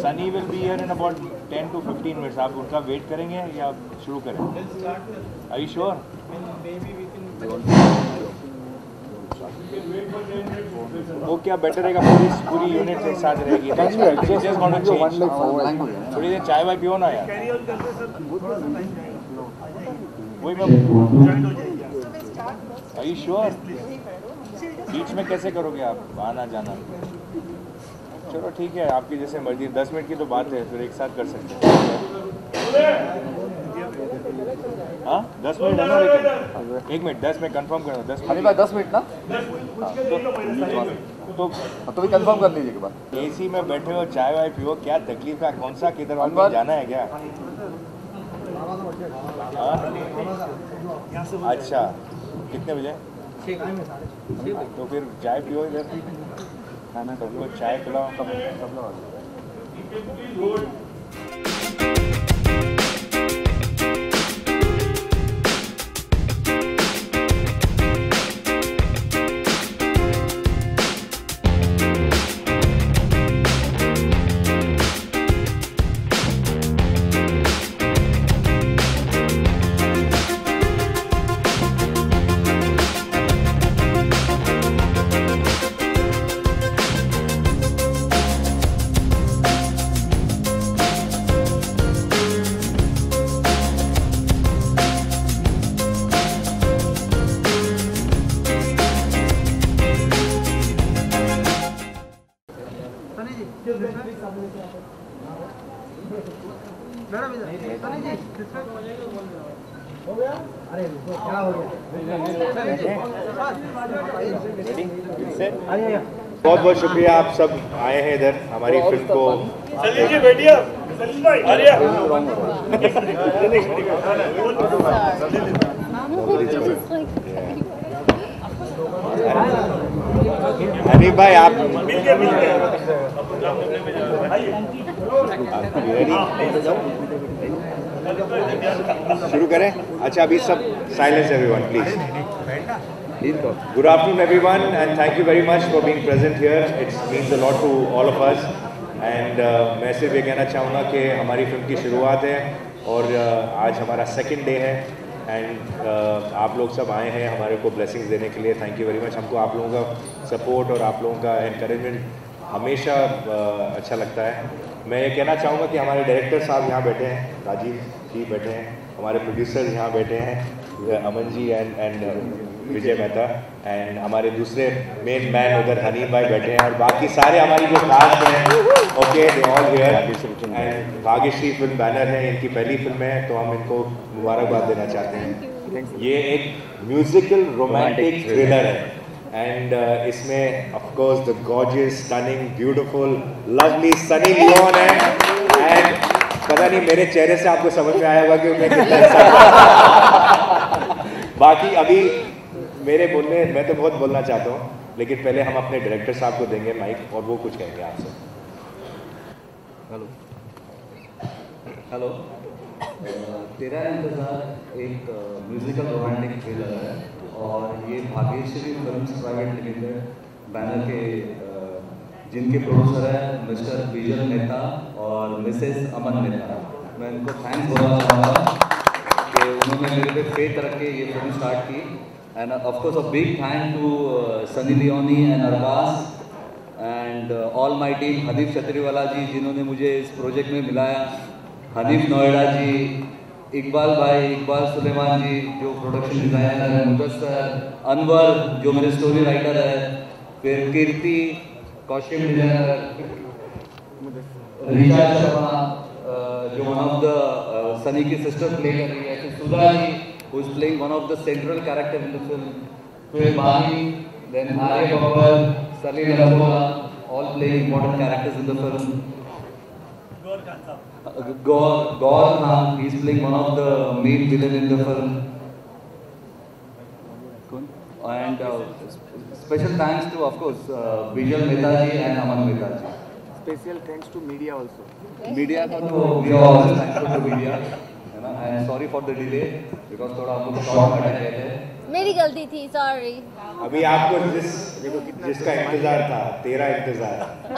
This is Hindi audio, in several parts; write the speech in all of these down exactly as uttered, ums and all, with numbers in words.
Sunny will be here in about ten to fifteen minutes. आप उनका वेट करेंगे या शुरू करें? Are you sure? वो क्या बेटर रहेगा, पूरी पूरी यूनिट एक साथ रहेगी. थोड़ी देर चाय वाय पियो ना यार. वही मैं. Are you sure? बीच में कैसे करोगे आप आना जाना? चलो ठीक है, आपकी जैसे मर्जी. दस मिनट की तो बात है, फिर एक साथ कर सकते हैं. हाँ दस मिनट है ना, लेकिन एक मिनट दस में कंफर्म करना. दस मिनट भाई दस मिनट ना. तो तो भी कंफर्म कर लीजिए के बाद. एसी में बैठे हो, चाय वाय पियो, क्या तकलीफ है? कौन सा किधर वाले जाना है क्या? अच्छा कितने बजे? तो फिर चाय पियो इधर, खाना सबको चाय पिलाओ. बहुत बहुत शुक्रिया आप सब आए हैं इधर हमारी फिल्म को. चलिए बैठिए. हनीफ भाई आप शुरू करें? अच्छा अभी सब silence everyone please. Good afternoon everyone and thank you very much for being present here. It means a lot to all of us and uh, मैं सिर्फ ये कहना चाहूँगा कि हमारी फिल्म की शुरुआत है और uh, आज हमारा सेकंड डे है एंड uh, आप लोग सब आए हैं हमारे को ब्लेसिंग्स देने के लिए. Thank you very much. हमको आप लोगों का सपोर्ट और आप लोगों का एनकरेजमेंट हमेशा uh, अच्छा लगता है. मैं ये कहना चाहूँगा कि हमारे डायरेक्टर साहब यहाँ बैठे हैं, राजीव जी बैठे हैं, हमारे प्रोड्यूसर्स यहाँ बैठे हैं, Aman ji and and Vijay Mehta and हमारे दूसरे मेन मैन उधर हनीफ भाई बैठे हैं और बाकी सारे हमारी जो कास्ट हैं okay they all here. And Bhagyashree film banner है, इनकी पहली फिल्म है तो हम इनको मुबारकबाद देना चाहते हैं. ये एक म्यूजिकल रोमांटिक थ्रिलर है एंड uh, इसमें of course the gorgeous stunning beautiful lovely Sunny Leone है एंड पता नहीं मेरे चेहरे से आपको समझ में आया होगा कि मैं कितना बाकी अभी मेरे बोलने मैं तो बहुत बोलना चाहता हूँ लेकिन पहले हम अपने डायरेक्टर साहब को देंगे माइक और वो कुछ कहेंगे आपसे. हेलो हेलो तेरा इंतजार एक म्यूजिकल रोमांटिक थ्रिलर है और ये Bhagyashree films private limited banner के जिनके प्रोड्यूसर है मिस्टर विजय मेहता और मिसेस अमन मेहता. मैं इनको थैंक्स बोलना चाहूँगा कि उन्होंने मेरे पे फेथ रख के ये फिल्म स्टार्ट की. And of course a big thank to Sunny Leone and Arbaaz and all my team, Hanif Chhatriwala ji जिन्होंने मुझे इस प्रोजेक्ट में मिलाया, हनीफ नोएडा जी, इकबाल भाई, इकबाल सुलेमान जी जो प्रोडक्शन डिज़ाइनर है, मुदस्सर, अनवर जो मेरे स्टोरी राइटर है, फिर कीर्ति कॉस्ट्यूम डिज़ाइनर, ऋचा शर्मा जो वन ऑफ द सनी की सिस्टर प्ले कर रही है, फिर Sudha ji who is playing one of the central character in the film, फिर बानी, then Arya Babbar, Salim रसोला, all playing important characters in the film. Gaur Gaur Khan, he is playing one of the main villain in the film. And uh, special thanks to of course uh, Vijay Mehta ji and Aman Mehta ji. Special thanks to media also. Media का तो we are always thankful to media. And sorry for the delay because थोड़ा हम लोग शॉर्ट में गए थे. मेरी गलती थी, सॉरी। अभी आपको जिस जिसका इंतजार था, तेरा इंतजार।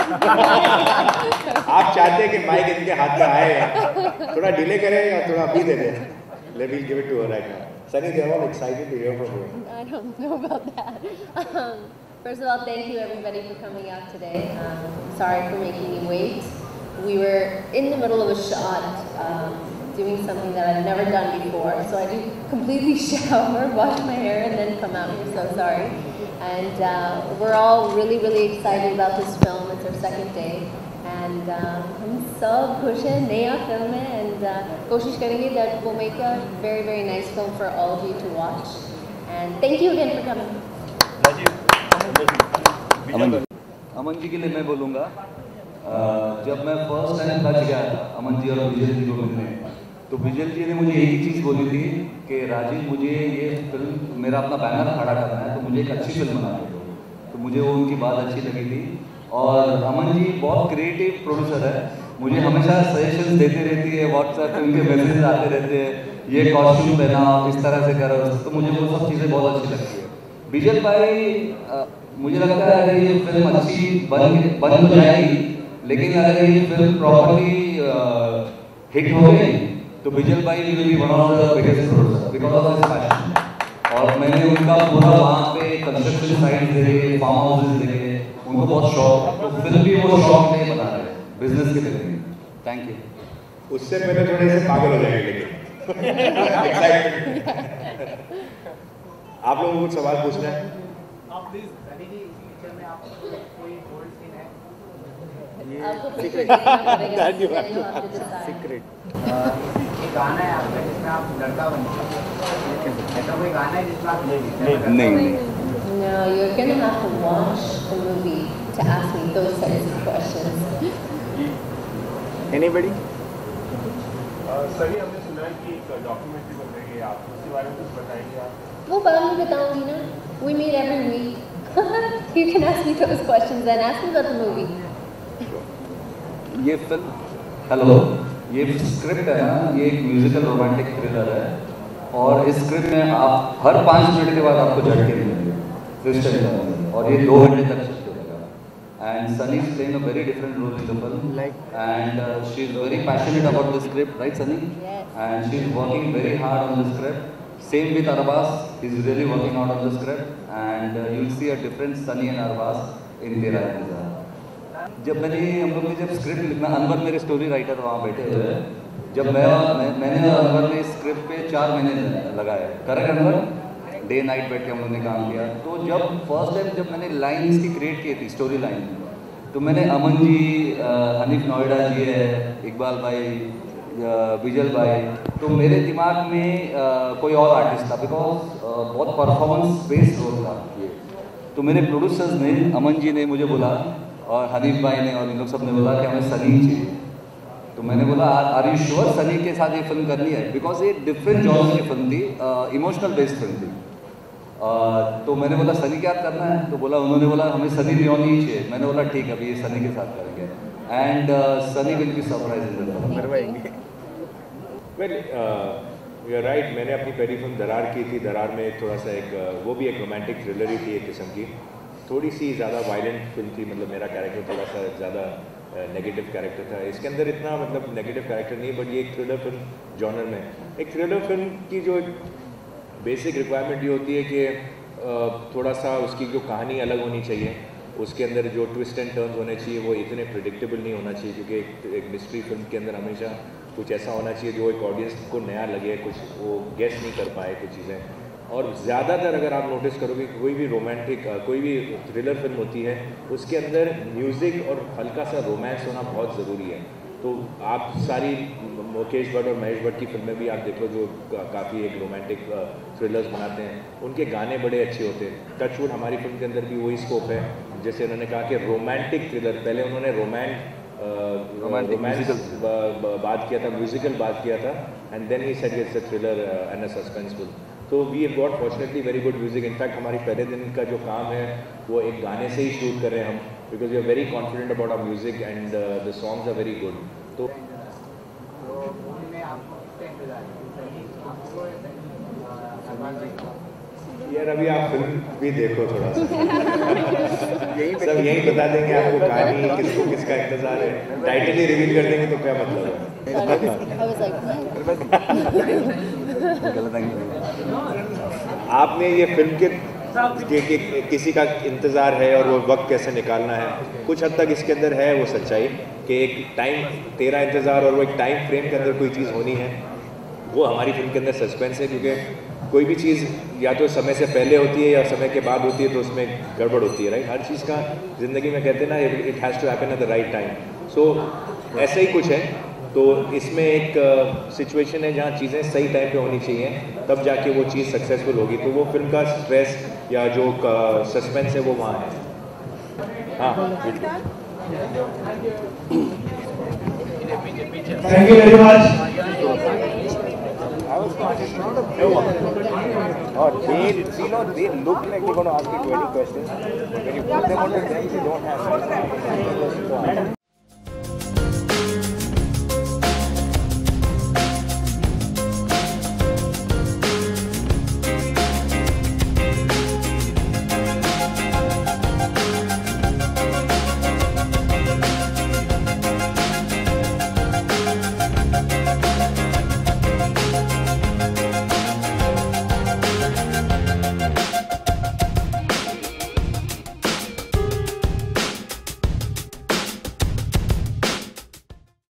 आप चाहते हैं कि माइक इनके हाथ में आए, थोड़ा डिले करें या थोड़ा अभी दे दें? Let me give it to her right now. Sunny, they are all excited to hear from you. I don't know about that. Um, first of all, thank you everybody for coming out today. Um, sorry for making you wait. We were in the middle of a shot, um, doing something that I've never done before. So I do completely shower, wash my hair, and then come out. We're so sorry. And uh, we're all really, really excited about this film. It's our second day. And um, हम सब खुश हैं, नया film है, and uh, कोशिश करेंगे that we'll make a very, very nice film for all of you to watch. And thank you again for coming. Aman ji Aman ji के लिए मैं बोलूँगा, जब मैं फर्स्ट टाइम कच गया था अमन जी और विजय जी को मिलने, तो विजय जी ने मुझे एक ही चीज़ बोली थी कि राजीव, मुझे ये फिल्म, मेरा अपना बैनर खड़ा करना है, तो मुझे एक अच्छी फिल्म बना दो। तो मुझे वो उनकी बात अच्छी लगी थी। और अमन जी बहुत क्रिएटिव प्रोड्यूसर है, मुझे हमेशा सजेशंस देते रहती है, व्हाट्सएप पे उनके मैसेज आते रहते हैं, ये कॉस्ट्यूम पहना, इस तरह से करो, तो मुझे वो सब चीज़ें बहुत अच्छी लगती है। विजय भाई, मुझे लगता है अगर ये फिल्म अच्छी बन बन तो जाएगी, लेकिन अगर ये फिल्म प्रॉपर्ली हिट हो गई तो विजय भाई will be one of the biggest producer because of this passion. और मैंने उनका पूरा वहाँ पे कंस्ट्रक्शन साइट देखे, फार्म हाउसेज देखे, उनको बहुत शौक है, तो फिल्म भी वो शौक नहीं बना रहे, बिजनेस के लिए। Thank you. उससे पहले थोड़े से पागल हो जाएंगे लेकिन आप लोगों को कुछ सवाल पूछना है? आपको सीक्रेट देखना पड़ेगा। सीक्रेट गाना है आपका जिसमें आप लड़का बनते हैं, ऐसा कोई गाना है जिसमें आप नहीं नहीं No, you're gonna have to watch the movie to ask me those types of questions. Anybody? सभी हमने सुना है कि एक डॉक्यूमेंट्री बन रही है, आप उसके बारे में कुछ बताएंगे आप? वो बाद में बताऊंगी ना। We meet every week. You can ask me those questions and ask me about the movie. ये फिल्म, हेलो, ये स्क्रिप्ट है ना, ये एक म्यूजिकल रोमांटिक थ्रिलर है, और इस स्क्रिप्ट में आप हर पाँच मिनट के बाद आपको झटके मिलेंगे, और ये दो घंटे तक चलेगा। And Sunny is playing a very different role in the film, and she is very passionate about the script, right Sunny? And she is working very hard on the script. Same with Arbaaz, he's really working out on the script, and uh, you'll see a different Sunny and Arbaaz in Tera Intezaar. जब मैंने हम लोग ने जब स्क्रिप्ट लिखना, अनवर मेरे स्टोरी राइटर वहाँ बैठे हुए हैं, जब मैं, मैं मैंने अनवर ने स्क्रिप्ट पे चार महीने लगाए, करेक्ट अनवर? डे नाइट बैठ के हम लोग ने काम किया। तो जब फर्स्ट टाइम जब मैंने लाइन्स की क्रिएट की थी, स्टोरी लाइन, तो मैंने अमन जी, हनीफ नोएडा जी है, इकबाल भाई, विजल भाई, तो मेरे दिमाग में uh, कोई और आर्टिस्ट था, बिकॉज uh, बहुत परफॉर्मेंस बेस्ड रोल था ये। तो मेरे प्रोड्यूसर्स ने, अमन जी ने मुझे बोला, और हनीफ भाई ने और इन लोग सब ने बोला कि हमें सनी चाहिए। तो मैंने बोला, आर यू श्योर सनी के साथ ये फिल्म करनी है? बिकॉज ये डिफरेंट जॉनर की फिल्म थी, इमोशनल बेस्ड फिल्म थी। uh, तो मैंने बोला सनी क्या करना है? तो बोला, उन्होंने बोला हमें सनी लियोनी ही चाहिए। मैंने बोला ठीक है, अभी ये सनी के साथ करेंगे, and Sunny will be surprise in the film. Well you are right, मैंने अपनी पहली फिल्म दरार की थी। दरार में थोड़ा सा एक uh, वो भी एक रोमांटिक थ्रिलर ही थी एक किस्म की, थोड़ी सी ज़्यादा वायलेंट फिल्म थी, मतलब मेरा कैरेक्टर थोड़ा सा ज़्यादा नेगेटिव कैरेक्टर था। इसके अंदर इतना मतलब नेगेटिव कैरेक्टर नहीं, बट ये एक थ्रिलर फिल्म जॉनर में, एक थ्रिलर फिल्म की जो बेसिक रिक्वायरमेंट ये होती है कि uh, थोड़ा सा उसकी जो कहानी अलग होनी चाहिए, उसके अंदर जो ट्विस्ट एंड टर्न्स होने चाहिए वो इतने प्रिडिक्टेबल नहीं होना चाहिए, क्योंकि एक, एक मिस्ट्री फिल्म के अंदर हमेशा कुछ ऐसा होना चाहिए जो एक ऑडियंस को नया लगे, कुछ वो गेस नहीं कर पाए कुछ चीज़ें। और ज़्यादातर अगर आप नोटिस करोगे कोई भी रोमांटिक कोई भी थ्रिलर फिल्म होती है, उसके अंदर म्यूज़िक और हल्का सा रोमांस होना बहुत ज़रूरी है। तो आप सारी मुकेश भट्ट और महेश भट्ट की फिल्में भी आप देखो जो काफ़ी एक रोमांटिक थ्रिलर्स बनाते हैं, उनके गाने बड़े अच्छे होते हैं। टचवुड हमारी फिल्म के अंदर भी वही स्कोप है, जैसे उन्होंने कहा कि रोमांटिक थ्रिलर, पहले उन्होंने रोमांस रोमांस बात किया था, म्यूजिकल बात किया था, and then he said it's a thriller and a suspenseful. तो we have got fortunately very good music. In fact हमारी पहले दिन का जो काम है वो एक गाने से ही शूट कर रहे हैं हम, because we are very confident about our music and the songs are very good. तो यार अभी आप फिल्म भी देखो थोड़ा सा सब यही बता देंगे आपको कहानी किसको किसका इंतजार है, टाइटल ही रिवील कर देंगे तो क्या मतलब है। I was like, आपने ये फिल्म के कि, कि, किसी का इंतज़ार है और वो वक्त कैसे निकालना है, कुछ हद तक इसके अंदर है वो सच्चाई कि एक टाइम तेरा इंतज़ार और वो एक टाइम फ्रेम के अंदर कोई चीज़ होनी है, वो हमारी फिल्म के अंदर सस्पेंस है। क्योंकि कोई भी चीज़ या तो समय से पहले होती है या समय के बाद होती है तो उसमें गड़बड़ होती है, राइट। हर चीज़ का ज़िंदगी में कहते हैं ना, it has to happen at the right time. So ऐसा ही कुछ है। तो इसमें एक सिचुएशन uh, है जहाँ चीज़ें सही टाइम पे होनी चाहिए, तब जाके वो चीज़ सक्सेसफुल होगी। तो वो फिल्म का स्ट्रेस या जो सस्पेंस है वो वहाँ है। हाँ, थैंक यू वेरी मच। और they, you know, they look like they're going to ask you twenty questions. When you put them on the bench, you don't have.